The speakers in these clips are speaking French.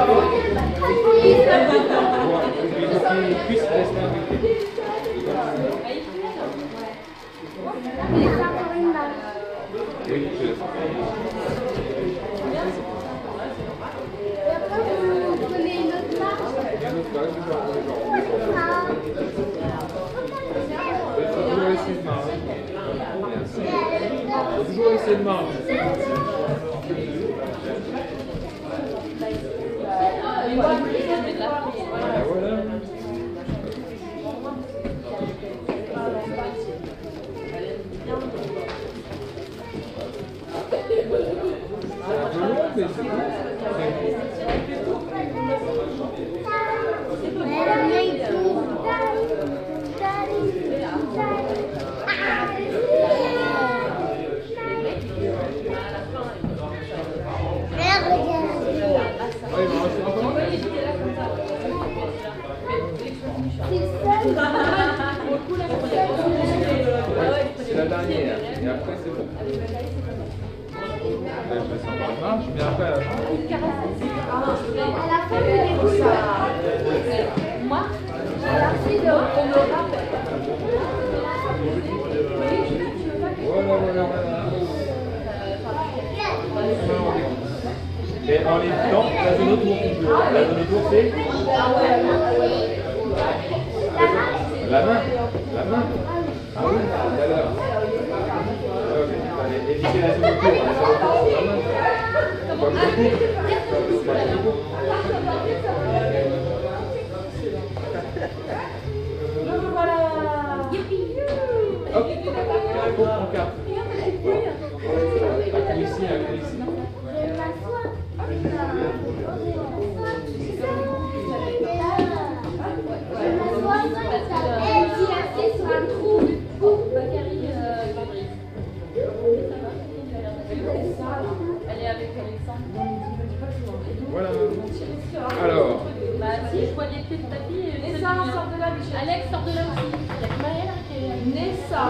puisse rester invité. Oui, je laisse. Toujours essayer de marcher. Voilà. C'est la dernière, et après c'est bon. Je fais ça en marche, mais après à la fin. À la fin, il est cool. Moi, à la fin, on me rappelle. Voilà. Et en les temps, la zone autour. La zone autour, c'est la main. Ah oui, d'accord. Allez, évitez la zone autour. La main. Pas beaucoup. Voilà. Hop, pour mon carte. Ici. Elle est avec Alexandre. Voilà. Alors. Bah si, je vois les pieds de tapis. Nessa, sort de là, Michel. Alex, sort de là aussi. Il y a que Marielle qui est... Nessa.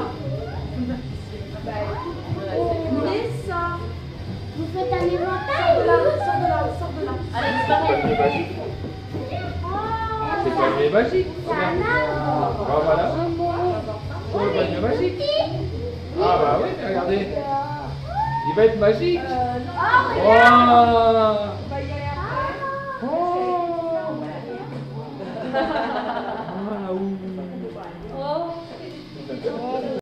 Nessa. Vous faites un éventail. Sors de là. Alex, pareil. C'est pas une magique. C'est un arbre. Ah voilà. C'est pas une magique. Ah bah oui, mais regardez. Il va être magique. Oh, Oh. regarde. Oh.